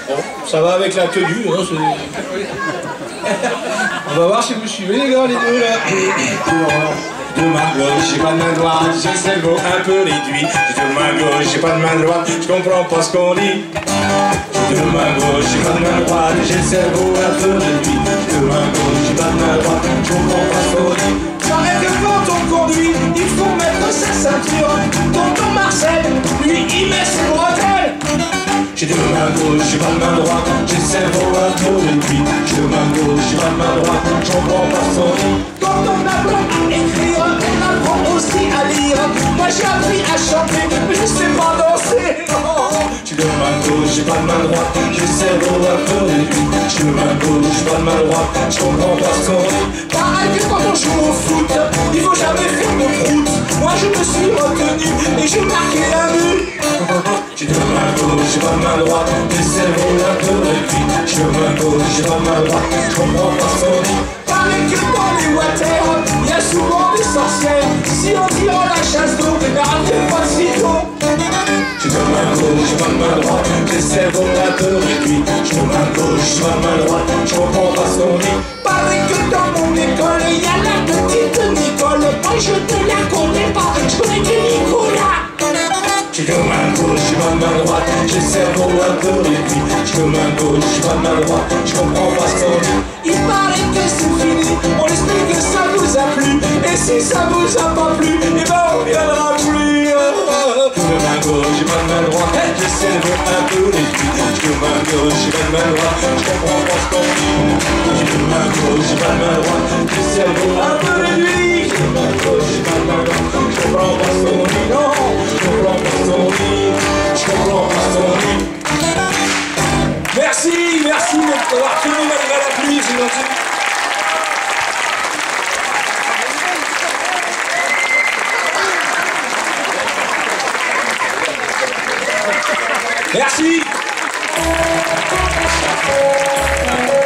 Bon, ça va avec la tenue, hein, on va voir si vous suivez les gars, les deux là. De ma gauche, j'ai pas de main droite, j'ai le cerveau un peu réduit. De ma gauche, j'ai pas de main droite, je comprends pas ce qu'on dit. De ma gauche, j'ai pas de main droite, j'ai le cerveau un peu réduit. De ma gauche, j'ai pas de main droite, je comprends pas ce qu'on dit. Paraît que quand on conduit, il faut mettre sa ceinture. Tonton Marcel, lui, il met ses bretelles. J'ai de main gauche, j'ai pas de main droite, j'ai le cerveau un peu réduit. J'ai de main gauche, j'ai pas de main droite, je comprends pas ce qu'on dit. Quand on apprend à écrire, on apprend aussi à lire. Moi j'ai appris à chanter, mais je sais pas danser, non. J'ai de main gauche, j'ai pas de main droite, j'ai le cerveau un peu réduit. J'ai de main gauche, j'ai pas de main droite, je comprends pas ce qu'on dit. Pareil que quand on joue au foot, il faut jamais faire de prout. Moi je me suis retenu et j'ai marqué un but. J'ai de main gauche, j'ai pas de main droite, j'ai le cerveau un peu réduit. J'ai de main gauche, j'ai pas de main droite, je comprends pas ce qu'on dit. Pareil que dans les water, il y a souvent des sorcières. Si on tire la chasse d'eau, mais rappelez pas sitôt. J'ai de main gauche, j'ai pas de main droite, j'ai le cerveau un peu réduit. J'ai de main gauche, j'ai pas de main droite, je comprends pas ce qu'on dit. Pareil que dans mon école, il y a la petite Nicole. Moi je te la connais pas, je connais que Nicolas. J'ai de main gauche, j'ai pas de main droite, j'ai le cerveau un peu réduit. J'ai de main gauche, j'ai pas de main droite, je comprends pas ce qu'on dit. Il paraît que c'est fini, on espère que ça vous a plu. Et si ça vous a pas plu, eh ben on viendra plus. J'ai de main gauche, j'ai pas de main droite, j'ai le cerveau un peu réduit. J'ai de main gauche, j'ai pas de main droite, je comprends pas ce qu'on dit. J'ai de main gauche, j'ai pas de main droite, j'ai le cerveau un peu réduit. J'ai de main gauche, j'ai pas de main droite, je comprends pas ce qu'on dit. Non, je comprends pas ce qu'on dit, je comprends pas ce qu'on dit. Merci, merci d'avoir tenu malgré la pluie, c'est gentil. Merci.